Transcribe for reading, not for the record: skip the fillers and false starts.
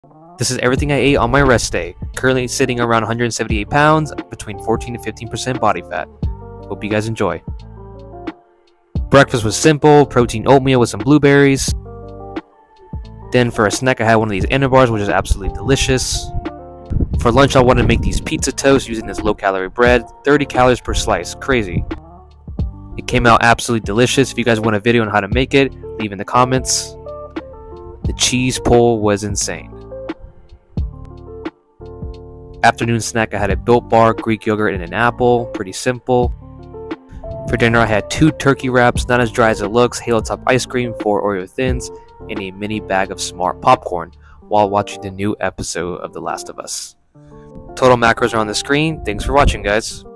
This is everything I ate on my rest day, currently sitting around 178 pounds, between 14 to 15% body fat. Hope you guys enjoy. Breakfast was simple, protein oatmeal with some blueberries. Then for a snack I had one of these Ender bars, which is absolutely delicious. For lunch I wanted to make these pizza toast using this low calorie bread, 30 calories per slice, crazy. It came out absolutely delicious. If you guys want a video on how to make it, leave in the comments. The cheese pull was insane. Afternoon snack I had a Built Bar, Greek yogurt, and an apple, pretty simple. For dinner I had 2 turkey wraps, not as dry as it looks, Halo Top ice cream, 4 Oreo Thins, and a mini bag of Smart popcorn while watching the new episode of The Last of Us. Total macros are on the screen. Thanks for watching, guys.